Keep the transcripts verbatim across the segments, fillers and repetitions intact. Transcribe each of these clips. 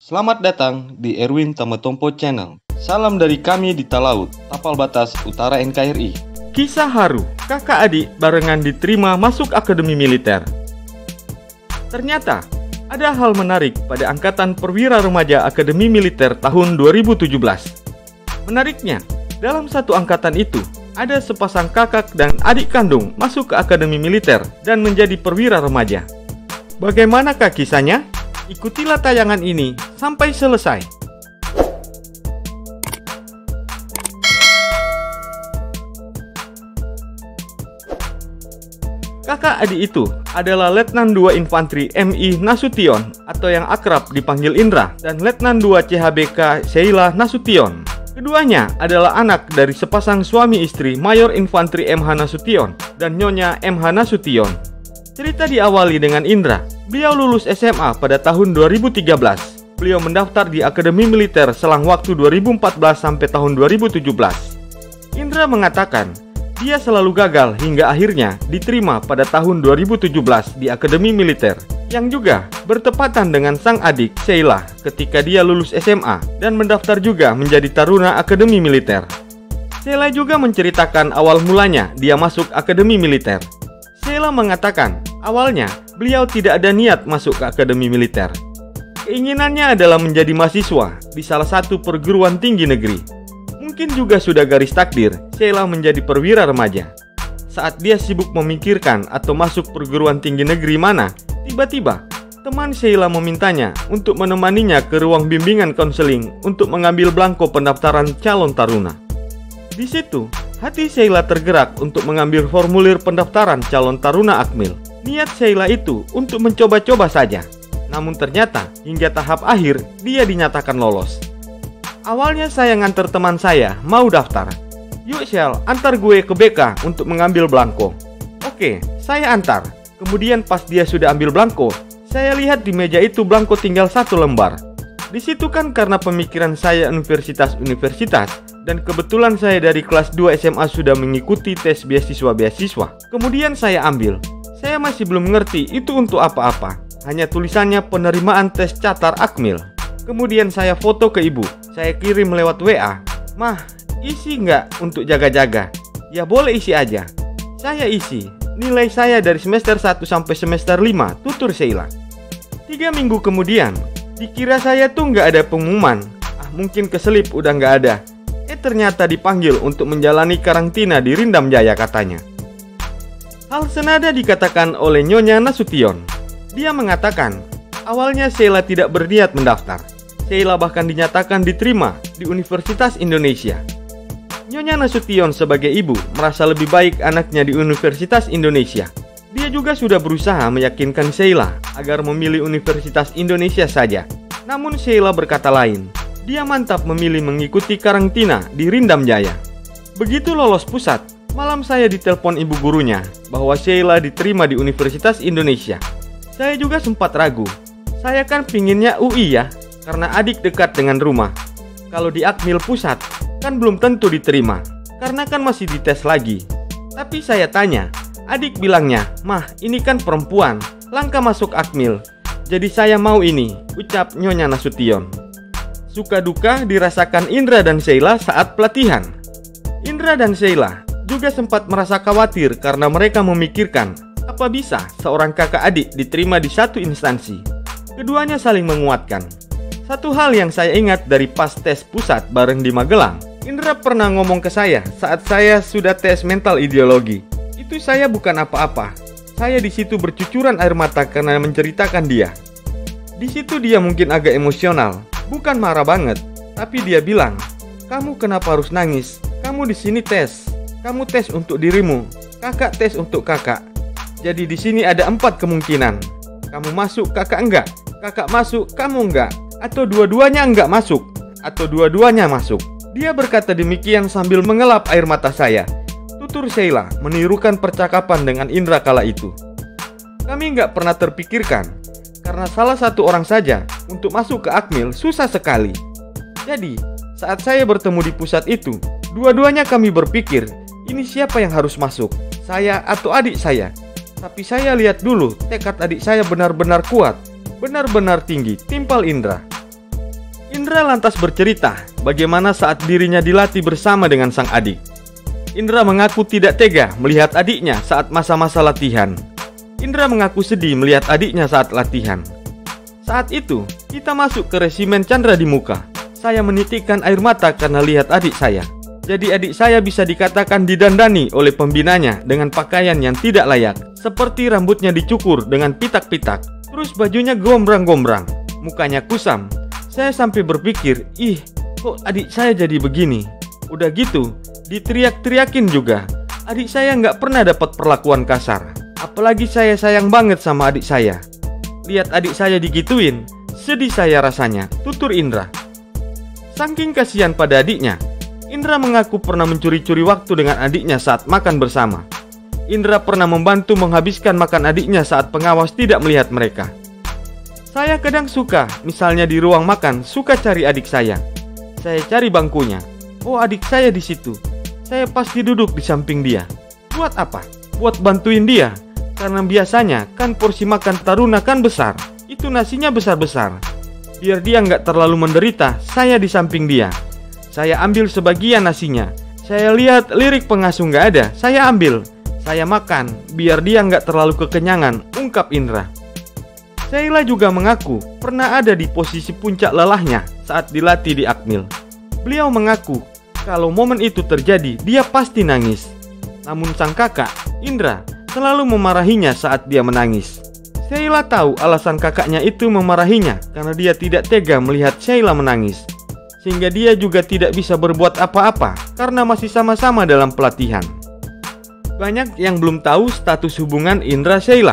Selamat datang di Erwin Tametompo Channel. Salam dari kami di Talaut, Tapal Batas Utara N K R I. Kisah haru, kakak adik barengan diterima masuk Akademi Militer. Ternyata, ada hal menarik pada Angkatan Perwira Remaja Akademi Militer tahun dua ribu tujuh belas. Menariknya, dalam satu angkatan itu, ada sepasang kakak dan adik kandung masuk ke Akademi Militer dan menjadi perwira remaja. Bagaimanakah kisahnya? Ikutilah tayangan ini sampai selesai. Kakak adik itu adalah Letnan dua Infantri M I Nasution atau yang akrab dipanggil Indra dan Letnan dua C H B K Sheila Nasution. Keduanya adalah anak dari sepasang suami istri Mayor Infantri M H Nasution dan Nyonya M H Nasution. Cerita diawali dengan Indra. Beliau lulus S M A pada tahun dua ribu tiga belas. Beliau mendaftar di Akademi Militer selang waktu dua ribu empat belas sampai tahun dua ribu tujuh belas. Indra mengatakan, dia selalu gagal hingga akhirnya diterima pada tahun dua ribu tujuh belas di Akademi Militer, yang juga bertepatan dengan sang adik Sheila ketika dia lulus S M A dan mendaftar juga menjadi taruna Akademi Militer. Sheila juga menceritakan awal mulanya dia masuk Akademi Militer. Sheila mengatakan, awalnya beliau tidak ada niat masuk ke Akademi Militer. Keinginannya adalah menjadi mahasiswa di salah satu perguruan tinggi negeri. Mungkin juga sudah garis takdir Sheila menjadi perwira remaja. Saat dia sibuk memikirkan atau masuk perguruan tinggi negeri mana, tiba-tiba teman Sheila memintanya untuk menemaninya ke ruang bimbingan konseling untuk mengambil belangko pendaftaran calon taruna. Di situ, hati Sheila tergerak untuk mengambil formulir pendaftaran calon taruna Akmil. Niat Sheila itu untuk mencoba-coba saja. Namun ternyata hingga tahap akhir dia dinyatakan lolos. Awalnya saya nganter teman saya mau daftar. Yuk Shell, antar gue ke B K untuk mengambil belangko. Oke, saya antar. Kemudian pas dia sudah ambil belangko, saya lihat di meja itu belangko tinggal satu lembar. Di situ kan karena pemikiran saya universitas-universitas dan kebetulan saya dari kelas dua S M A sudah mengikuti tes beasiswa-beasiswa. Kemudian saya ambil. Saya masih belum mengerti itu untuk apa-apa. Hanya tulisannya penerimaan tes catar Akmil. Kemudian saya foto ke ibu. Saya kirim lewat W A. Mah, isi nggak untuk jaga-jaga? Ya boleh isi aja. Saya isi. Nilai saya dari semester satu sampai semester lima, tutur Sheila. Tiga minggu kemudian, dikira saya tuh nggak ada pengumuman. Ah, mungkin keselip udah nggak ada. Eh ternyata dipanggil untuk menjalani karantina di Rindam Jaya katanya. Hal senada dikatakan oleh Nyonya Nasution. Dia mengatakan, awalnya Sheila tidak berniat mendaftar. Sheila bahkan dinyatakan diterima di Universitas Indonesia. Nyonya Nasution sebagai ibu merasa lebih baik anaknya di Universitas Indonesia. Dia juga sudah berusaha meyakinkan Sheila agar memilih Universitas Indonesia saja. Namun Sheila berkata lain. Dia mantap memilih mengikuti karantina di Rindam Jaya. Begitu lolos pusat, malam saya ditelepon ibu gurunya bahwa Sheila diterima di Universitas Indonesia. Saya juga sempat ragu. Saya kan pinginnya U I ya, karena adik dekat dengan rumah. Kalau di Akmil pusat, kan belum tentu diterima, karena kan masih dites lagi. Tapi saya tanya, adik bilangnya, mah ini kan perempuan, langka masuk Akmil. Jadi saya mau ini, ucap Nyonya Nasution. Suka duka dirasakan Indra dan Sheila saat pelatihan. Indra dan Sheila juga sempat merasa khawatir karena mereka memikirkan apa bisa seorang kakak adik diterima di satu instansi. Keduanya saling menguatkan. Satu hal yang saya ingat dari pas tes pusat bareng di Magelang, Indra pernah ngomong ke saya saat saya sudah tes mental ideologi. Itu saya bukan apa-apa. Saya di situ bercucuran air mata karena menceritakan dia. Di situ dia mungkin agak emosional. Bukan marah banget, tapi dia bilang, "Kamu kenapa harus nangis? Kamu di sini tes. Kamu tes untuk dirimu. Kakak tes untuk kakak. Jadi di sini ada empat kemungkinan. Kamu masuk, kakak enggak. Kakak masuk, kamu enggak. Atau dua-duanya enggak masuk. Atau dua-duanya masuk." Dia berkata demikian sambil mengelap air mata saya. Tutur Sheila menirukan percakapan dengan Indra kala itu. Kami enggak pernah terpikirkan. Karena salah satu orang saja untuk masuk ke Akmil susah sekali. Jadi, saat saya bertemu di pusat itu, dua-duanya kami berpikir, ini siapa yang harus masuk? Saya atau adik saya? Tapi saya lihat dulu, tekad adik saya benar-benar kuat, benar-benar tinggi, timpal Indra. Indra lantas bercerita bagaimana saat dirinya dilatih bersama dengan sang adik. Indra mengaku tidak tega melihat adiknya saat masa-masa latihan. Indra mengaku sedih melihat adiknya saat latihan. Saat itu, kita masuk ke resimen Chandra di Muka. Saya menitikkan air mata karena lihat adik saya. Jadi adik saya bisa dikatakan didandani oleh pembinanya dengan pakaian yang tidak layak. Seperti rambutnya dicukur dengan pitak-pitak, terus bajunya gombrang-gombrang, mukanya kusam. Saya sampai berpikir, ih, kok adik saya jadi begini? Udah gitu, diteriak-teriakin juga. Adik saya nggak pernah dapat perlakuan kasar. Apalagi saya sayang banget sama adik saya. Lihat adik saya digituin, sedih saya rasanya, tutur Indra. Saking kasihan pada adiknya, Indra mengaku pernah mencuri-curi waktu dengan adiknya saat makan bersama. Indra pernah membantu menghabiskan makan adiknya saat pengawas tidak melihat mereka. Saya kadang suka, misalnya di ruang makan, suka cari adik saya. Saya cari bangkunya. Oh, adik saya di situ. Saya pasti duduk di samping dia. Buat apa? Buat bantuin dia. Karena biasanya kan porsi makan taruna kan besar. Itu nasinya besar-besar. Biar dia nggak terlalu menderita, saya di samping dia. Saya ambil sebagian nasinya. Saya lihat lirik pengasuh nggak ada, saya ambil. Saya makan, biar dia nggak terlalu kekenyangan, ungkap Indra. Sheila juga mengaku pernah ada di posisi puncak lelahnya saat dilatih di Akmil. Beliau mengaku kalau momen itu terjadi, dia pasti nangis. Namun sang kakak, Indra, selalu memarahinya saat dia menangis. Sheila tahu alasan kakaknya itu memarahinya karena dia tidak tega melihat Sheila menangis. Sehingga dia juga tidak bisa berbuat apa-apa karena masih sama-sama dalam pelatihan. Banyak yang belum tahu status hubungan Indra Sheila.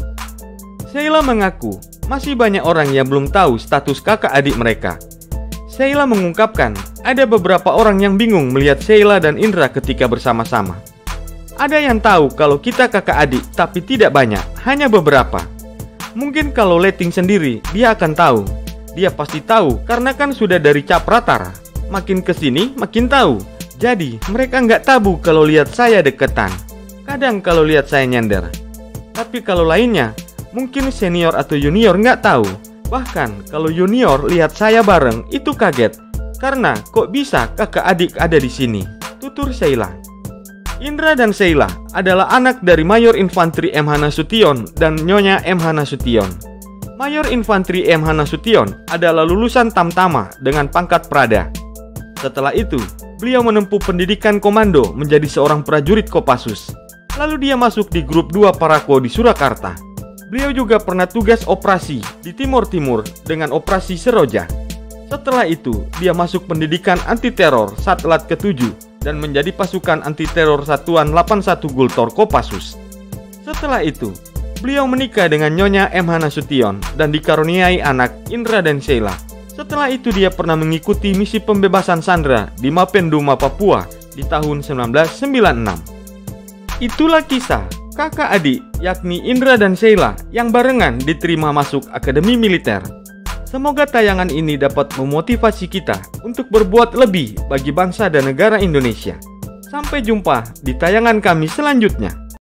Sheila mengaku masih banyak orang yang belum tahu status kakak adik mereka. Sheila mengungkapkan ada beberapa orang yang bingung melihat Sheila dan Indra ketika bersama-sama. Ada yang tahu kalau kita kakak adik, tapi tidak banyak, hanya beberapa. Mungkin kalau Letting sendiri, dia akan tahu. Dia pasti tahu, karena kan sudah dari cap Pratara. Makin kesini, makin tahu. Jadi, mereka nggak tabu kalau lihat saya deketan. Kadang kalau lihat saya nyender. Tapi kalau lainnya, mungkin senior atau junior nggak tahu. Bahkan kalau junior lihat saya bareng, itu kaget. Karena kok bisa kakak adik ada di sini, tutur Sheila. Indra dan Sheila adalah anak dari Mayor Infantri M H Nasution dan Nyonya M H Nasution. Mayor Infantri M H Nasution adalah lulusan Tamtama dengan pangkat Prada. Setelah itu, beliau menempuh pendidikan komando menjadi seorang prajurit Kopassus. Lalu dia masuk di grup dua Parako di Surakarta. Beliau juga pernah tugas operasi di Timur Timur dengan operasi Seroja. Setelah itu, dia masuk pendidikan anti-teror Satlat ketujuh dan menjadi pasukan anti-teror Satuan delapan puluh satu Gultor Kopassus. Setelah itu, beliau menikah dengan Nyonya M H Nasution dan dikaruniai anak Indra dan Sheila. Setelah itu dia pernah mengikuti misi pembebasan Sandra di Mapenduma, Papua di tahun seribu sembilan ratus sembilan puluh enam. Itulah kisah kakak adik yakni Indra dan Sheila yang barengan diterima masuk Akademi Militer. Semoga tayangan ini dapat memotivasi kita untuk berbuat lebih bagi bangsa dan negara Indonesia. Sampai jumpa di tayangan kami selanjutnya.